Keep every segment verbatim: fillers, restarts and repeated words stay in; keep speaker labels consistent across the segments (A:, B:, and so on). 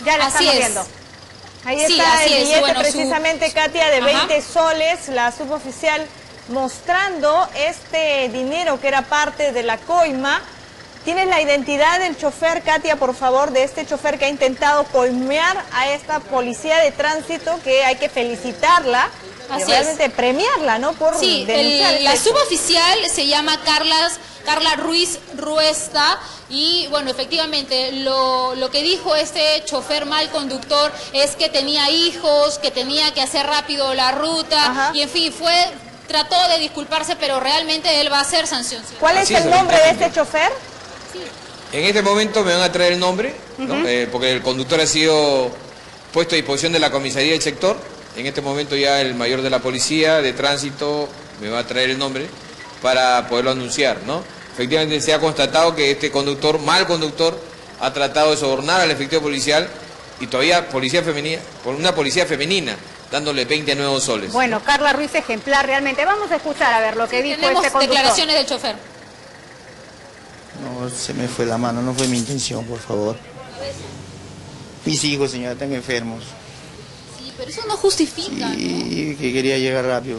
A: Ya la
B: Así
A: estamos
B: es.
A: viendo. Ahí
B: Sí,
A: está
B: así
A: el
B: es.
A: billete
B: Bueno, su-
A: precisamente, Katia, de
B: Ajá.
A: veinte soles, la suboficial mostrando este dinero que era parte de la coima. ¿Tienes la identidad del chofer, Katia, por favor, de este chofer que ha intentado coimear a esta policía de tránsito, que hay que felicitarla y
B: Así
A: realmente premiarla, ¿no? Por
B: Sí,
A: denunciar
B: el- la
A: este hecho.
B: suboficial se llama Carlas, Carla Ruiz Ruesta y bueno, efectivamente lo, lo que dijo este chofer mal conductor es que tenía hijos, que tenía que hacer rápido la ruta. Ajá. Y en fin, fue trató de disculparse, pero realmente él va a ser sancionado.
A: ¿Cuál es
C: Así
A: el
C: es,
A: nombre de este chofer?
C: En este momento me van a traer el nombre, ¿no?
A: Ujú.
C: Eh, porque el conductor ha sido puesto a disposición de la comisaría del sector. En este momento ya el mayor de la policía de tránsito me va a traer el nombre para poderlo anunciar, ¿no? Efectivamente se ha constatado que este conductor, mal conductor, ha tratado de sobornar al efectivo policial y todavía policía femenina, por una policía femenina, dándole veinte nuevos soles.
A: Bueno, Carla Ruiz, ejemplar realmente. Vamos a escuchar a ver lo que
B: Sí,
A: dijo
B: tenemos
A: este conductor.
B: declaraciones del chofer.
D: No, se me fue la mano, no fue mi intención, por favor. Mis hijos, señora, están enfermos.
B: Sí, pero eso no justifica, ¿no?
D: Y que quería llegar rápido.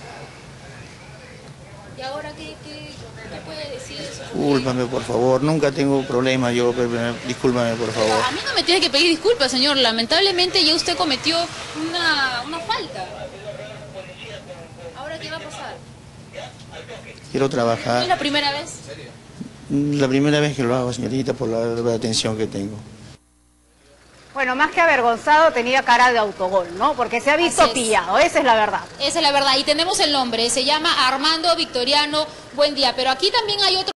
B: ¿Y ahora qué, qué, qué puede decir eso?
D: Discúlpame, por favor. Nunca tengo problemas yo, pero discúlpame, por favor.
B: A mí no me tiene que pedir disculpas, señor. Lamentablemente ya usted cometió una, una falta. ¿Ahora qué va a pasar?
D: Quiero
B: ¿Es
D: trabajar.
B: la primera vez?
D: La primera vez que lo hago, señorita, por la, la atención que tengo.
A: Bueno, más que avergonzado, tenía cara de autogol, ¿no? Porque se ha visto
B: Así es.
A: pillado, esa es la verdad.
B: Esa es la verdad. Y tenemos el nombre. Se llama Armando Victoriano Buendía. Pero aquí también hay otro...